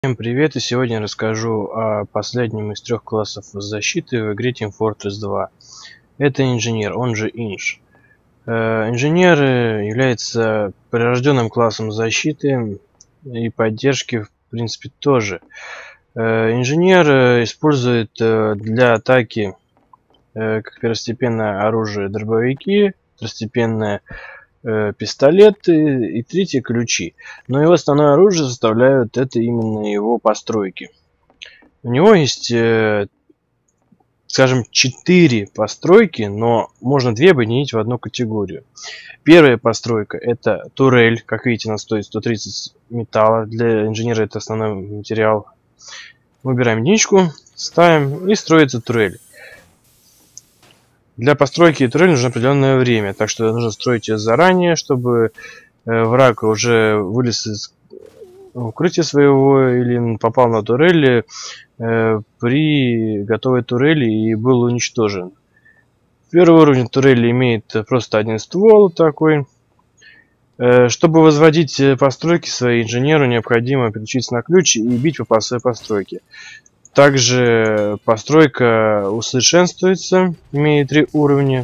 Всем привет, и сегодня я расскажу о последнем из трех классов защиты в игре Team Fortress 2. Это инженер, он же Инж. Инженер является прирожденным классом защиты и поддержки, в принципе, тоже. Инженер использует для атаки как первостепенное оружие дробовики, второстепенное пистолеты и третье ключи. Но его основное оружие составляют это именно его постройки. У него есть, скажем, 4 постройки, но можно 2 объединить в одну категорию. Первая постройка это турель. Как видите, она стоит 130 металла. Для инженера это основной материал. Выбираем единичку, ставим и строится турель. Для постройки турели нужно определенное время, так что нужно строить ее заранее, чтобы враг уже вылез из укрытия своего или попал на турели при готовой турели и был уничтожен. Первый уровень турели имеет просто один ствол такой. Чтобы возводить постройки свои, инженеру необходимо переключиться на ключ и бить по своей постройке. Также постройка усовершенствуется, имеет 3 уровня.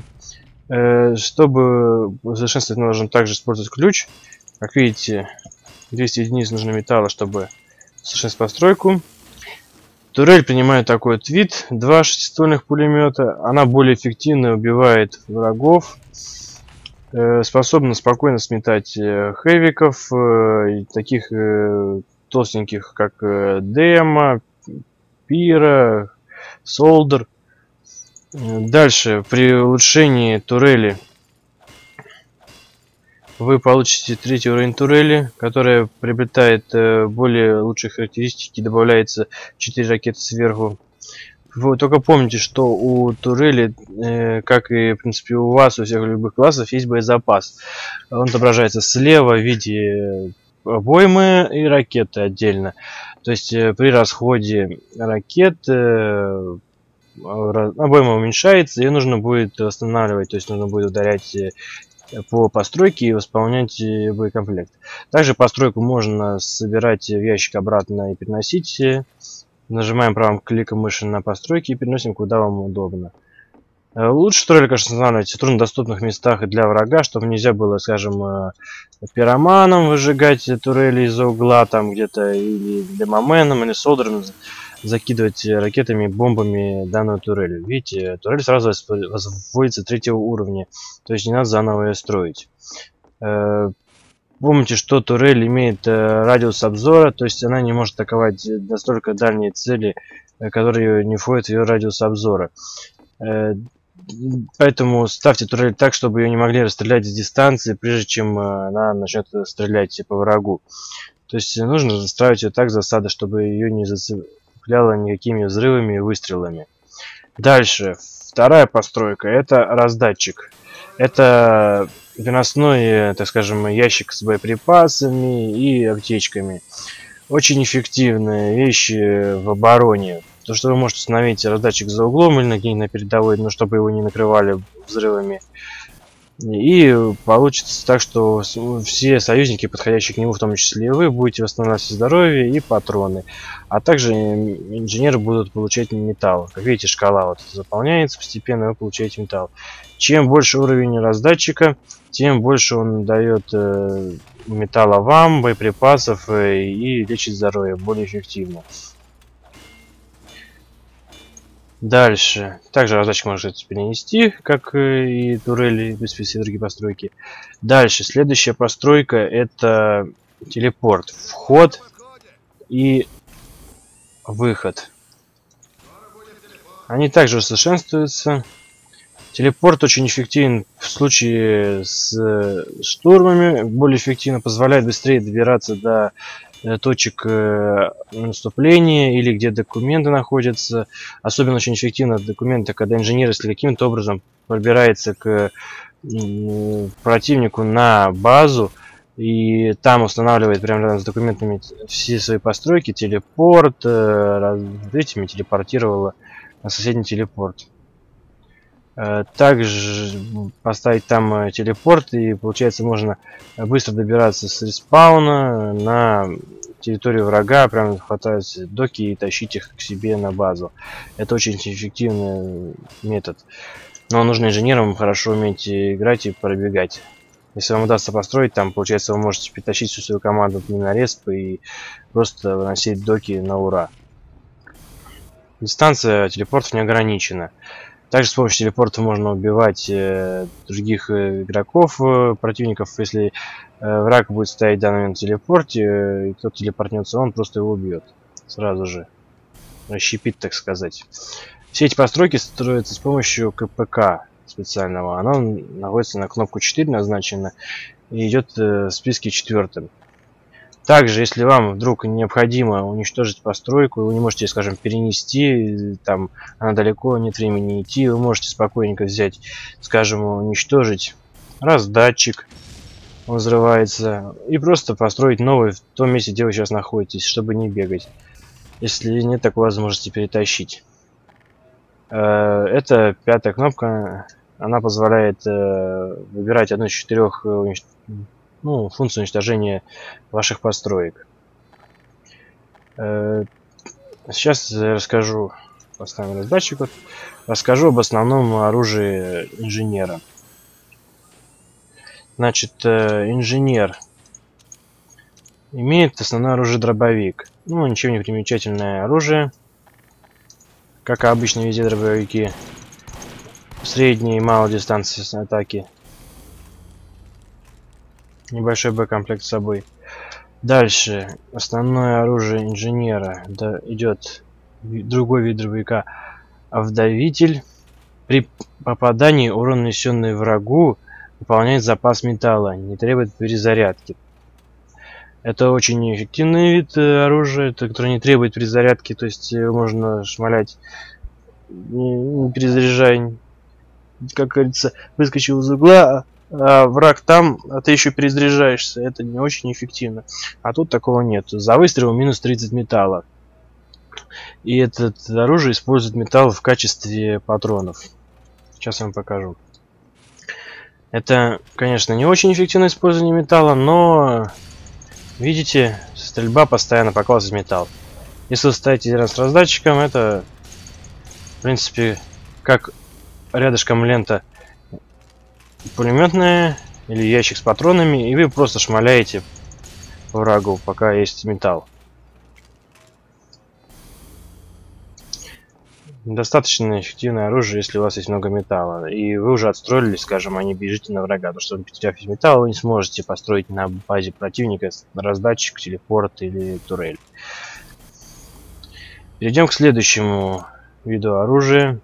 Чтобы усовершенствовать, нужно также использовать ключ. Как видите, 200 единиц нужно металла, чтобы усовершенствовать постройку. Турель принимает такой вот вид: 2 шестиствольных пулемета. Она более эффективно убивает врагов. Способна спокойно сметать хэвиков, таких толстеньких, как Дема, Пира, Солдер. Дальше, при улучшении турели вы получите 3-й уровень турели, которая приобретает более лучшие характеристики, добавляется 4 ракеты сверху. Вы только помните, что у турели, как и в принципе у вас, у всех любых классов, есть боезапас. Он отображается слева в виде обоймы и ракеты отдельно. То есть при расходе ракет обойма уменьшается, ее нужно будет восстанавливать, то есть нужно будет ударять по постройке и восполнять боекомплект. Также постройку можно собирать в ящик обратно и переносить. Нажимаем правым кликом мыши на постройки и переносим куда вам удобно. Лучше турель, конечно, устанавливать в труднодоступных местах и для врага, чтобы нельзя было, скажем, пироманом выжигать турели из-за угла, там где-то, или демоменом, или солдером закидывать ракетами, бомбами данную турель. Видите, турель сразу возводится 3-го уровня, то есть не надо заново ее строить. Помните, что турель имеет радиус обзора, то есть она не может атаковать настолько дальние цели, которые не входят в ее радиус обзора. Поэтому ставьте турель так, чтобы ее не могли расстрелять с дистанции, прежде чем она начнет стрелять по врагу. То есть нужно застраивать ее так, засада, чтобы ее не зацепляло никакими взрывами и выстрелами. Дальше, вторая постройка, это раздатчик. Это переносной, так скажем, ящик с боеприпасами и аптечками. Очень эффективные вещи в обороне. То, что вы можете установить раздатчик за углом или на передовой, но чтобы его не накрывали взрывами. И получится так, что все союзники, подходящие к нему, в том числе и вы, будете восстанавливать здоровье и патроны. А также инженеры будут получать металл. Как видите, шкала вот заполняется постепенно, вы получаете металл. Чем больше уровень раздатчика, тем больше он дает металла вам, боеприпасов и лечит здоровье более эффективно. Дальше. Также раздатчик может перенести, как и турели, без все другие постройки. Дальше. Следующая постройка это телепорт. Вход и выход. Они также усовершенствуются. Телепорт очень эффективен в случае с штурмами. Более эффективно позволяет быстрее добираться до точек наступления или где документы находятся. Особенно очень эффективно документы, когда инженер, если каким-то образом пробирается к противнику на базу и там устанавливает прямо рядом с документами все свои постройки, телепорт, этими телепортировало на соседний телепорт. Также поставить там телепорт, и получается можно быстро добираться с респауна на территорию врага, прям хватать доки и тащить их к себе на базу. Это очень эффективный метод. Но нужно инженерам хорошо уметь играть и пробегать. Если вам удастся построить, там, получается, вы можете притащить всю свою команду на респ и просто выносить доки на ура. Дистанция телепортов не ограничена. Также с помощью телепорта можно убивать других игроков, противников. Если враг будет стоять в данный момент в телепорте, и кто-то телепортнется, он просто его убьет. Сразу же. Расщепит, так сказать. Все эти постройки строятся с помощью КПК специального. Оно находится на кнопку 4 назначено и идет в списке 4. Также, если вам вдруг необходимо уничтожить постройку, вы не можете, скажем, перенести, там она далеко, нет времени идти, вы можете спокойненько взять, скажем, уничтожить раздатчик, он взрывается, и просто построить новый в том месте, где вы сейчас находитесь, чтобы не бегать. Если нет, так вы можете перетащить. Это 5-я кнопка, она позволяет выбирать одну из 4 функций уничтожения ваших построек. Сейчас я расскажу, поставим раздатчик, расскажу об основном оружии инженера. Значит, инженер имеет основное оружие дробовик. Ну, ничем не примечательное оружие. Как обычно, везде дробовики. Средние и малой дистанции атаки. Небольшой боекомплект с собой. Дальше. Основное оружие инженера. Да, идет другой вид дробовика. Вдавитель. При попадании урон, нанесенный врагу, выполняет запас металла. Не требует перезарядки. Это очень эффективный вид оружия, который не требует перезарядки. То есть можно шмалять, не перезаряжая. Как говорится, выскочил из угла, а враг там, а ты еще перезаряжаешься. Это не очень эффективно. А тут такого нет. За выстрел минус 30 металла. И это оружие использует металл в качестве патронов. Сейчас я вам покажу. Это, конечно, не очень эффективное использование металла, но видите, стрельба постоянно показывает металл. Если вы ставите рядом с раздатчиком, это, в принципе, как рядышком лента пулеметная или ящик с патронами, и вы просто шмаляете по врагу, пока есть металл. Достаточно эффективное оружие, если у вас есть много металла. И вы уже отстроились, скажем, а не бежите на врага. Потому что, потеряв металл, вы не сможете построить на базе противника раздатчик, телепорт или турель. Перейдем к следующему виду оружия.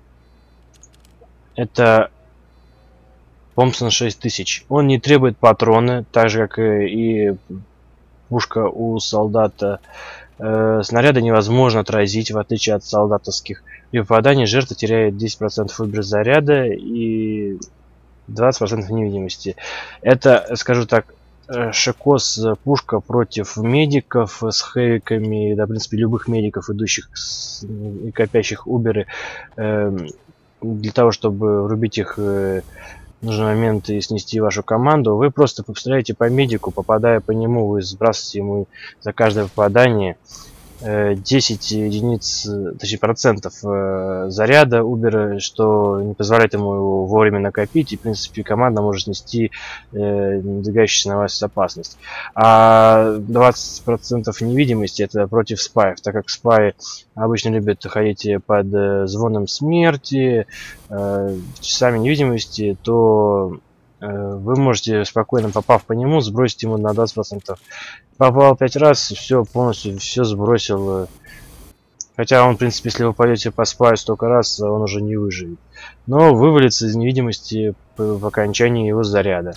Это Томпсон 6000. Он не требует патроны, так же как и пушка у солдата. Снаряды невозможно отразить, в отличие от солдатовских. При попадании жертва теряет 10% заряда и 20% невидимости. Это, скажу так, шикос пушка против медиков с хэвиками, да, в принципе, любых медиков, идущих и копящих уберы, для того, чтобы врубить их в нужный момент и снести вашу команду. Вы просто постреляете по медику, попадая по нему, вы сбрасываете ему за каждое попадание 10 единиц, точнее процентов заряда убера, что не позволяет ему его вовремя накопить, и в принципе команда может снести надвигающуюся на вас опасность. А 20% невидимости это против спаев, так как спаи обычно любят ходить под звоном смерти, часами невидимости, то вы можете спокойно, попав по нему, сбросить ему на 20%. Попал 5 раз, все полностью, все сбросил. Хотя он, в принципе, если вы пойдете по спаю столько раз, он уже не выживет. Но вывалится из невидимости в окончании его заряда.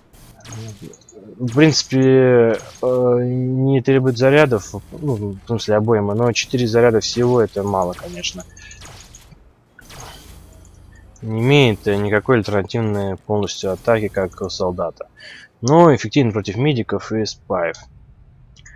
В принципе, не требует зарядов, ну, в смысле обойма, но 4 заряда всего это мало, конечно. Не имеет никакой альтернативной полностью атаки, как у солдата. Но эффективен против медиков и спаев.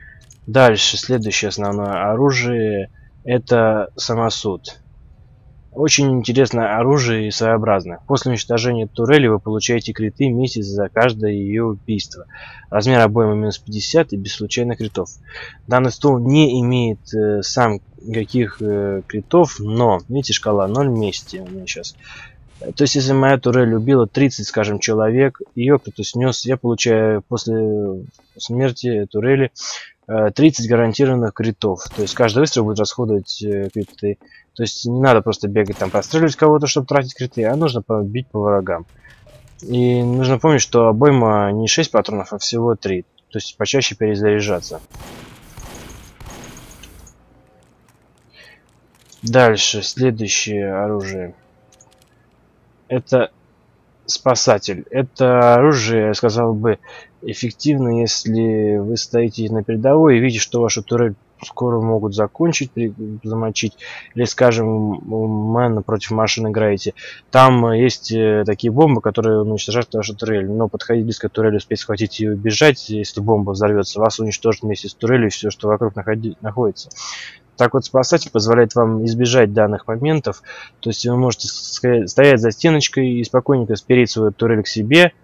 Дальше, следующее основное оружие это самосуд. Очень интересное оружие и своеобразное. После уничтожения турели вы получаете криты месяц за каждое ее убийство. Размер обоймы минус 50 и без случайных критов. Данный ствол не имеет сам никаких критов, но, видите, шкала 0 вместе у меня сейчас. То есть, если моя турель убила 30, скажем, человек, ее кто-то снес, я получаю после смерти турели 30 гарантированных критов. То есть каждый выстрел будет расходовать криты. То есть не надо просто бегать там простреливать кого-то, чтобы тратить криты, а нужно побить по врагам. И нужно помнить, что обойма не 6 патронов, а всего 3. То есть почаще перезаряжаться. Дальше, следующее оружие. Это спасатель. Это оружие, я сказал бы, эффективно, если вы стоите на передовой и видите, что вашу турель скоро могут закончить, замочить, или, скажем, мэн против машин играете. Там есть такие бомбы, которые уничтожают вашу турель. Но подходить близко к турели, успеть схватить и убежать, если бомба взорвется, вас уничтожит вместе с турелью все, что вокруг находится. Так вот, спасатель позволяет вам избежать данных моментов. То есть вы можете стоять за стеночкой и спокойненько спереть свою турель к себе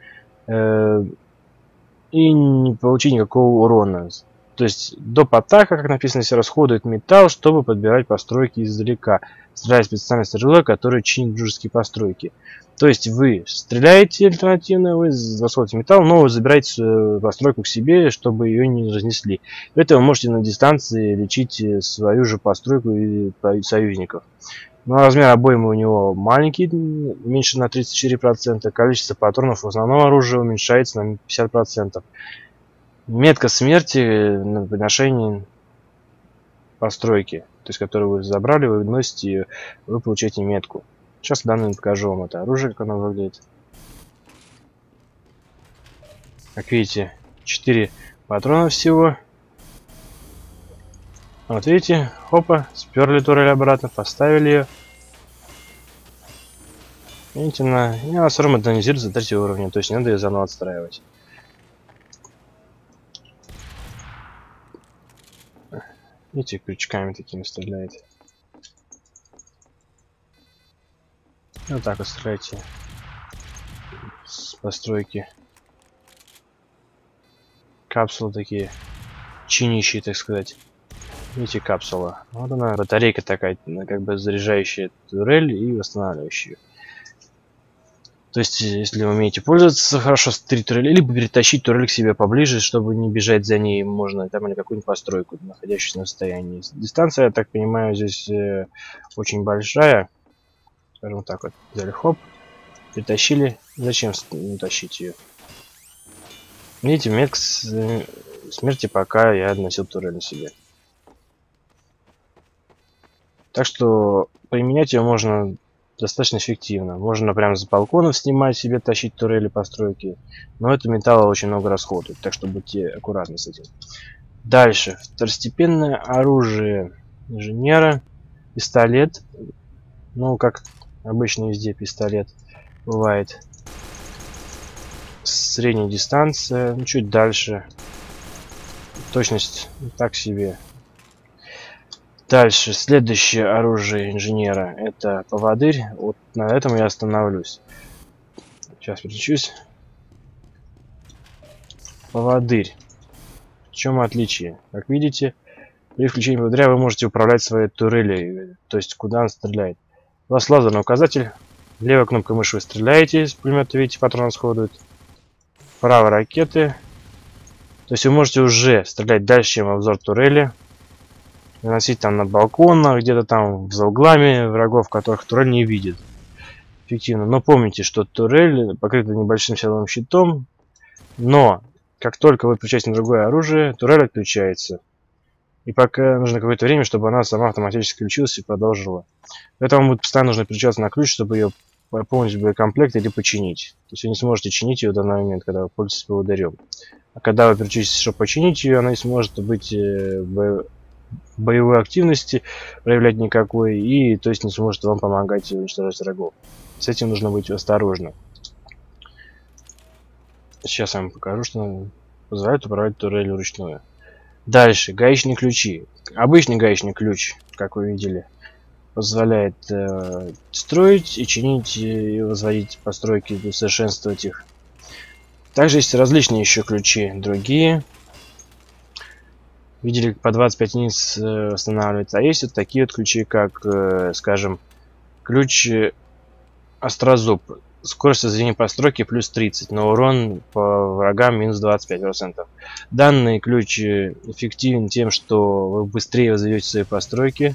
и не получить никакого урона. То есть доп. Атака, как написано, все расходует металл, чтобы подбирать постройки издалека, стреляя специальной стрелой, которая чинит дружеские постройки. То есть вы стреляете альтернативно, вы расходуете металл, но вы забираете постройку к себе, чтобы ее не разнесли. Это вы можете на дистанции лечить свою же постройку и союзников. Но размер обоймы у него маленький, меньше на 34%. Количество патронов в основном оружия уменьшается на 50%. Метка смерти на приношении постройки, то есть которую вы забрали, вы носите ее, вы получаете метку. Сейчас в данный покажу вам это оружие, как оно выглядит. Как видите, 4 патрона всего. Вот видите, хопа, сперли турель обратно, поставили ее. Видите, она все равно модернизируется до 3 уровня, то есть не надо ее заново отстраивать. Видите, крючками такими стреляет. Вот так вот стреляйте с постройки. Капсулы такие, чинищие, так сказать. Видите, капсула. Вот она, батарейка такая, как бы заряжающая турель и восстанавливающая. То есть, если вы умеете пользоваться хорошо с 3 турели, либо перетащить турель к себе поближе, чтобы не бежать за ней, можно там или какую-нибудь постройку, находящуюся на расстоянии. Дистанция, я так понимаю, здесь очень большая. Скажем так, вот взяли, хоп, перетащили. Зачем тащить ее? Видите, метка смерти, пока я носил турель на себе. Так что применять ее можно достаточно эффективно. Можно прямо с балконов снимать себе, тащить турели, постройки. Но это металла очень много расходует, так что будьте аккуратны с этим. Дальше. Второстепенное оружие инженера. Пистолет. Ну, как обычно везде пистолет бывает. Средняя дистанция. Ну, чуть дальше. Точность так себе. Дальше, следующее оружие инженера, это поводырь. Вот на этом я остановлюсь. Сейчас переключусь. Поводырь. В чем отличие? Как видите, при включении поводыря вы можете управлять своей турелью, то есть куда он стреляет. У вас лазерный указатель. Левой кнопкой мыши вы стреляете, с пулемета, видите, патрон расходует. Правой ракеты. То есть вы можете уже стрелять дальше, чем обзор турели. Наносить там на балконах, где-то там за углами врагов, которых турель не видит. Эффективно. Но помните, что турель покрыта небольшим силовым щитом. Но, как только вы включаете на другое оружие, турель отключается. И пока нужно какое-то время, чтобы она сама автоматически включилась и продолжила. Поэтому будет постоянно нужно переключаться на ключ, чтобы ее пополнить боекомплект или починить. То есть вы не сможете чинить ее в данный момент, когда вы пользуетесь поводырем. А когда вы переключитесь, чтобы починить ее, она не сможет быть боевой активности проявлять никакой, и то есть не сможет вам помогать уничтожать врагов. С этим нужно быть осторожным. Сейчас я вам покажу, что позволяет управлять турелью вручную. Дальше, гаечные ключи. Обычный гаечный ключ, как вы видели, позволяет строить и чинить и возводить постройки, усовершенствовать их. Также есть различные еще ключи другие. Видели, по 25 единиц устанавливается. А есть вот такие вот ключи, как, скажем, ключ Острозуб. Скорость возведения постройки плюс 30, но урон по врагам минус 25%. Данный ключ эффективен тем, что вы быстрее возведете свои постройки.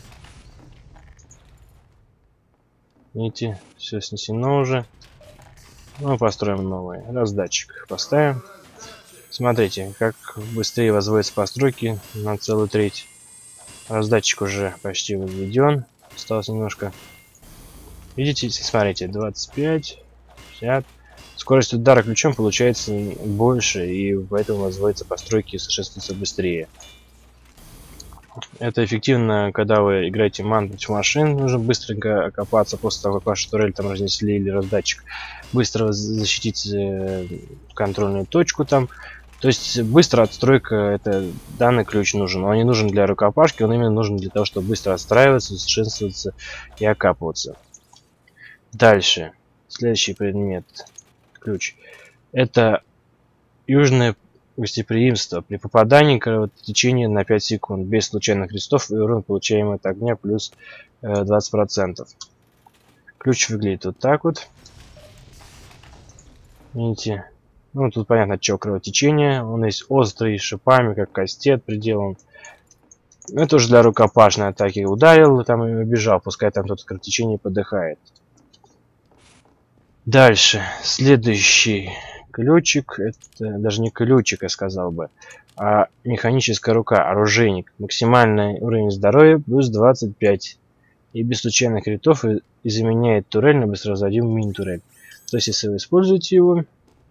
Видите, все снесено уже. Ну, построим новый. Раздатчик поставим. Смотрите, как быстрее возводятся постройки на целую треть. Раздатчик уже почти возведен. Осталось немножко. Видите, смотрите, 25, 50. Скорость удара ключом получается больше, и поэтому возводятся постройки и совершенствуются быстрее. Это эффективно, когда вы играете против машин. Нужно быстренько окопаться после того, как вашу турель там разнесли или раздатчик. Быстро защитить контрольную точку там. То есть быстрая отстройка, это данный ключ нужен. Он не нужен для рукопашки, он именно нужен для того, чтобы быстро отстраиваться, совершенствоваться и окапываться. Дальше. Следующий предмет. Ключ. Это южное гостеприимство. При попадании кровотечения на 5 секунд. Без случайных крестов и урон, получаемый от огня, плюс 20%. Ключ выглядит вот так вот. Видите? Ну, тут понятно, от чего кровотечение. Он есть острый, шипами, как кастет приделан. Это уже для рукопашной атаки. Ударил, там и убежал. Пускай там тот кровотечение подыхает. Дальше. Следующий ключик. Это даже не ключик, я сказал бы, а механическая рука. Оружейник. Максимальный уровень здоровья плюс 25. И без случайных критов и заменяет турель на быстровозводимую мини-турель. То есть, если вы используете его,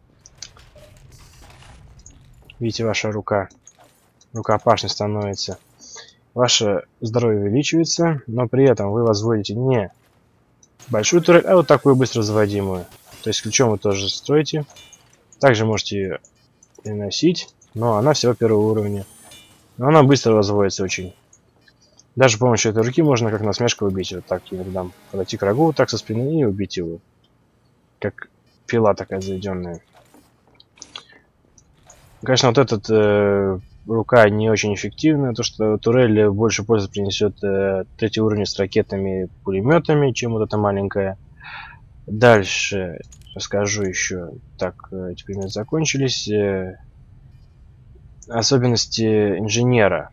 видите, ваша рука рукопашной становится. Ваше здоровье увеличивается, но при этом вы возводите не большую турель, а вот такую быстро возводимую. То есть ключом вы тоже строите. Также можете ее переносить, но она всего первого уровня. Но она быстро возводится очень. Даже с помощью этой руки можно как насмешку убить. Вот так иногда подойти к врагу, вот так со спины и убить его. Как пила такая заведенная. Конечно, вот этот рука не очень эффективна, то что турель больше пользы принесет третий уровень с ракетами и пулеметами, чем вот эта маленькая. Дальше расскажу еще. Так, теперь у нас закончились особенности инженера.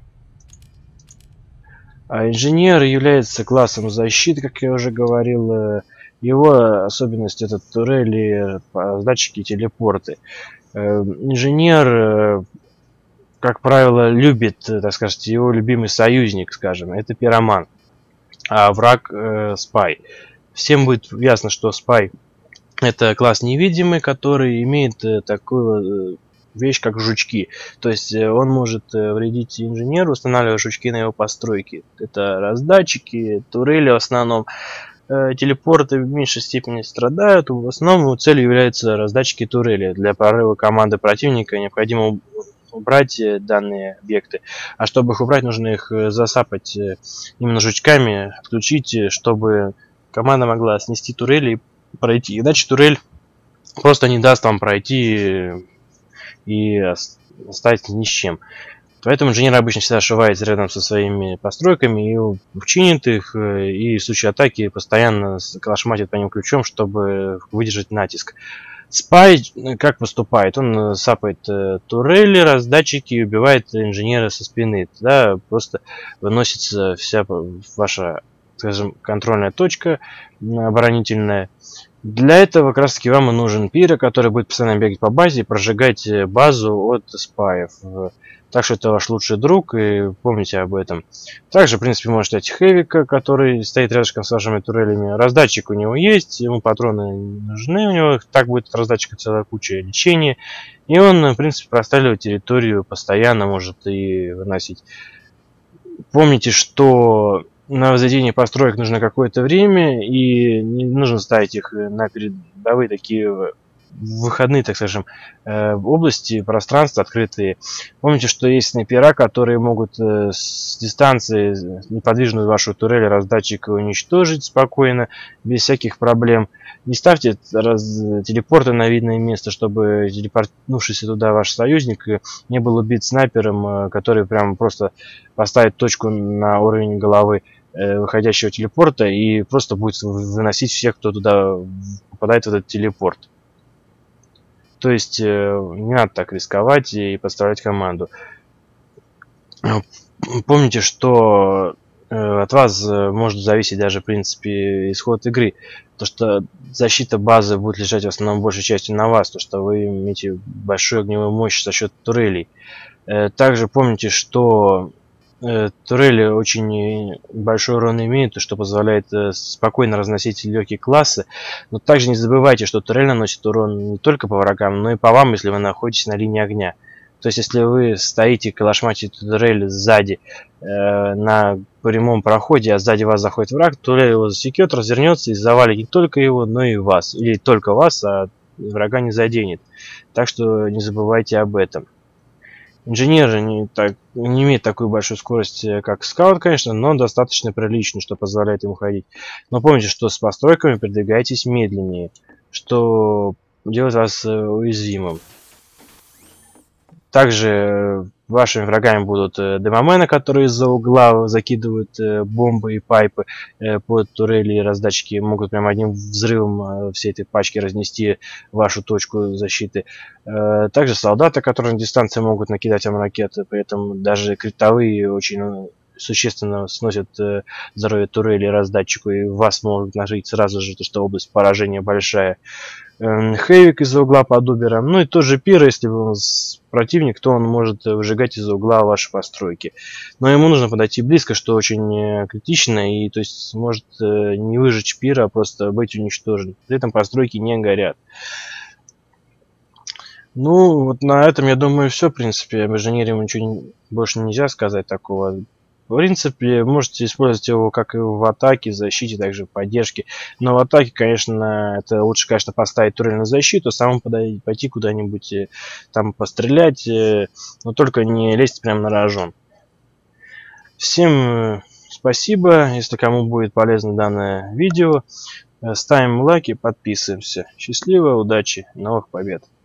Инженер является классом защиты, как я уже говорил. Его особенность — это турели, датчики, телепорты. Инженер, как правило, любит, так сказать, его любимый союзник, скажем, это пироман, а враг спай. Всем будет ясно, что спай — это класс невидимый, который имеет такую вещь, как жучки. То есть он может вредить инженеру, устанавливая жучки на его постройки. Это раздатчики, турели в основном. Телепорты в меньшей степени страдают. В основном целью являются раздатчики турели. Для прорыва команды противника необходимо убрать данные объекты. А чтобы их убрать, нужно их засапать именно жучками, отключить, чтобы команда могла снести турели и пройти. Иначе турель просто не даст вам пройти и остаться ни с чем. Поэтому инженер обычно всегда ошивается рядом со своими постройками и чинит их, и в случае атаки постоянно калашматит по ним ключом, чтобы выдержать натиск. Спай как поступает? Он сапает турели, раздатчики и убивает инженера со спины. Тогда просто выносится вся ваша, скажем, контрольная точка оборонительная. Для этого как раз таки вам и нужен пира, который будет постоянно бегать по базе и прожигать базу от спаев. Так что это ваш лучший друг, и помните об этом. Также, в принципе, можете дать Хэвика, который стоит рядышком с вашими турелями. Раздатчик у него есть, ему патроны нужны, у него так будет от раздатчика целая куча лечения. И он, в принципе, простреливает территорию постоянно, может и выносить. Помните, что на возведение построек нужно какое-то время, и не нужно ставить их на передовые такие выходные, так скажем, области, пространства открытые. Помните, что есть снайпера, которые могут с дистанции неподвижную вашу турель раздатчика уничтожить спокойно, без всяких проблем. Не ставьте телепорты на видное место, чтобы телепортнувшийся туда ваш союзник не был убит снайпером, который прям просто поставит точку на уровень головы выходящего телепорта и просто будет выносить всех, кто туда попадает в этот телепорт. То есть не надо так рисковать и подставлять команду. Помните, что от вас может зависеть даже, в принципе, исход игры. То, что защита базы будет лежать в основном большей частью на вас, то, что вы имеете большую огневую мощь за счет турелей. Также помните, что турели очень большой урон имеют, что позволяет спокойно разносить легкие классы. Но также не забывайте, что турель наносит урон не только по врагам, но и по вам, если вы находитесь на линии огня. То есть, если вы стоите, калашматите турель сзади на прямом проходе, а сзади вас заходит враг, турель его засекет, развернется и завалит не только его, но и вас. Или только вас, а врага не заденет. Так что не забывайте об этом. Инженер не имеет такую большую скорость, как скаут, конечно, но достаточно приличный, что позволяет ему ходить. Но помните, что с постройками передвигаетесь медленнее, что делает вас уязвимым. Также вашими врагами будут демомены, которые из-за угла закидывают бомбы и пайпы под турели и раздатчики, могут прям одним взрывом всей этой пачки разнести вашу точку защиты. Также солдаты, которые на дистанции могут накидать вам ракеты, при этом даже критовые очень существенно сносят здоровье турели и раздатчику, и вас могут нажить сразу же, то что область поражения большая. Хейвик из-за угла под убером. Ну и тоже пир, если он противник, то он может выжигать из-за угла ваши постройки. Но ему нужно подойти близко, что очень критично, и то есть может не выжечь пира, а просто быть уничтожен. При этом постройки не горят. Ну, вот на этом, я думаю, все, в принципе. Об инженере ничего больше нельзя сказать такого. В принципе, можете использовать его как и в атаке, в защите, также в поддержке. Но в атаке, конечно, это лучше, конечно, поставить турель на защиту, самому пойти куда-нибудь там пострелять, но только не лезть прямо на рожон. Всем спасибо, если кому будет полезно данное видео. Ставим лайки, подписываемся. Счастливо, удачи, новых побед!